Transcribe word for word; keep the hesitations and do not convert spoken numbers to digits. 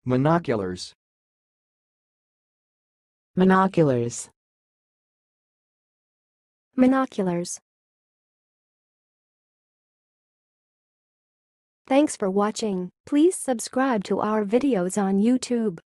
monoculars, monoculars, monoculars. Thanks for watching. Please subscribe to our videos on YouTube.